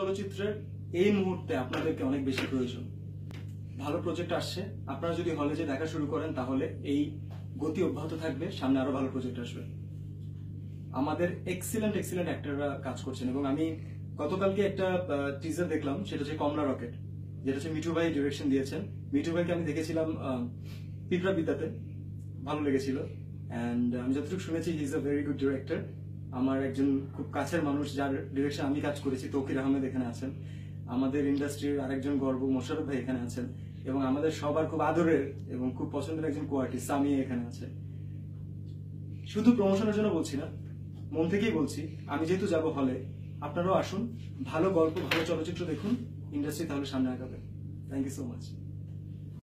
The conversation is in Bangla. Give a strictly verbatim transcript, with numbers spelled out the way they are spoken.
চলচ্চিত্রের এই মুহূর্তে আপনাদেরকে অনেক বেশি প্রয়োজন। ভালো প্রজেক্ট আসছে, আপনারা যদি হলে যে দেখা শুরু করেন তাহলে এই গতি অব্যাহত থাকবে, সামনে আরো ভালো প্রজেক্ট আসবে। আমাদের এক্সিলেন্ট এক্সিলেন্ট অ্যাক্টররা কাজ করছেন এবং আমি গতকালকে একটা টিজার দেখলাম, সেটা হচ্ছে কমলা রকেট, যেটা হচ্ছে মিঠু ভাই ডিরেকশন দিয়েছেন। মিঠু ভাইকে আমি দেখেছিলাম পিঁপড়া বিদ্যাতে, ভালো লেগেছিল। অ্যান্ড আমি যতটুকু শুনেছি he is a very good director. আমার একজন খুব কাছের মানুষ যার ডিরেকশন আমি কাজ করেছি, তৌকির আহমেদ এখানে আছেন। আমাদের ইন্ডাস্ট্রির আরেকজন গর্ব মোশারফ ভাই এখানে আছেন, এবং আমাদের সবার খুব আদরের এবং খুব পছন্দের একজন কোয়ার্টিস্ট সামি এখানে আছে। শুধু প্রমোশনের জন্য বলছি না, মন থেকেই বলছি, আমি যেহেতু যাব হলে, আপনারাও আসুন, ভালো গল্প ভালো চলচ্চিত্র দেখুন, ইন্ডাস্ট্রি তাহলে সামনে আগাবে। Thank you so much.